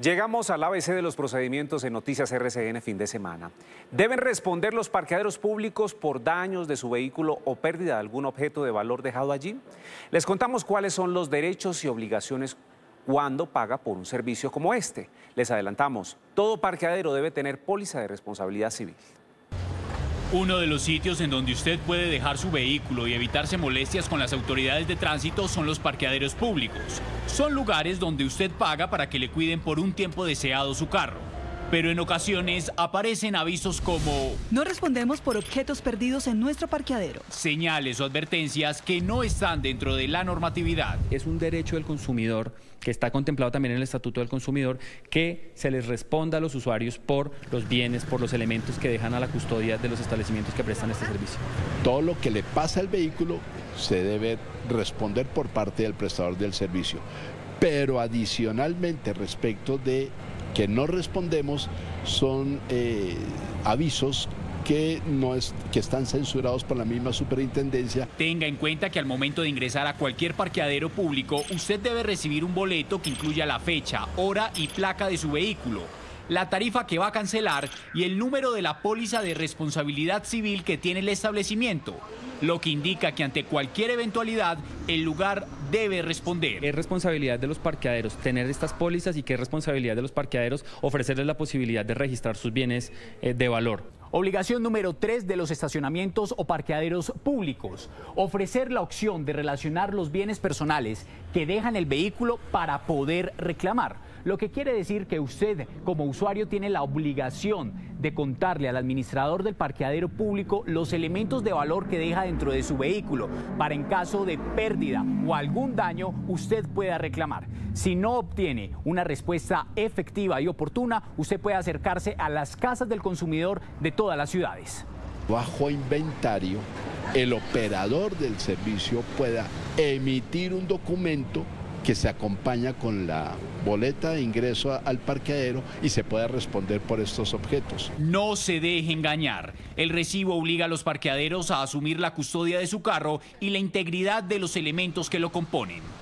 Llegamos al ABC de los procedimientos en Noticias RCN fin de semana. ¿Deben responder los parqueaderos públicos por daños de su vehículo o pérdida de algún objeto de valor dejado allí? Les contamos cuáles son los derechos y obligaciones cuando paga por un servicio como este. Les adelantamos, todo parqueadero debe tener póliza de responsabilidad civil. Uno de los sitios en donde usted puede dejar su vehículo y evitarse molestias con las autoridades de tránsito son los parqueaderos públicos. Son lugares donde usted paga para que le cuiden por un tiempo deseado su carro. Pero en ocasiones aparecen avisos como: no respondemos por objetos perdidos en nuestro parqueadero. Señales o advertencias que no están dentro de la normatividad. Es un derecho del consumidor, que está contemplado también en el Estatuto del Consumidor, que se les responda a los usuarios por los bienes, por los elementos que dejan a la custodia de los establecimientos que prestan este servicio. Todo lo que le pasa al vehículo se debe responder por parte del prestador del servicio. Pero adicionalmente, respecto de que no respondemos, son avisos que están censurados por la misma superintendencia. Tenga en cuenta que al momento de ingresar a cualquier parqueadero público, usted debe recibir un boleto que incluya la fecha, hora y placa de su vehículo, la tarifa que va a cancelar y el número de la póliza de responsabilidad civil que tiene el establecimiento, lo que indica que ante cualquier eventualidad el lugar debe responder. Es responsabilidad de los parqueaderos tener estas pólizas y que es responsabilidad de los parqueaderos ofrecerles la posibilidad de registrar sus bienes de valor. Obligación número 3 de los estacionamientos o parqueaderos públicos: ofrecer la opción de relacionar los bienes personales que dejan el vehículo para poder reclamar. Lo que quiere decir que usted, como usuario, tiene la obligación de contarle al administrador del parqueadero público los elementos de valor que deja dentro de su vehículo, para en caso de pérdida o algún daño, usted pueda reclamar. Si no obtiene una respuesta efectiva y oportuna, usted puede acercarse a las casas del consumidor de todas las ciudades. Bajo inventario, el operador del servicio pueda emitir un documento que se acompaña con la boleta de ingreso al parqueadero y se pueda responder por estos objetos. No se deje engañar. El recibo obliga a los parqueaderos a asumir la custodia de su carro y la integridad de los elementos que lo componen.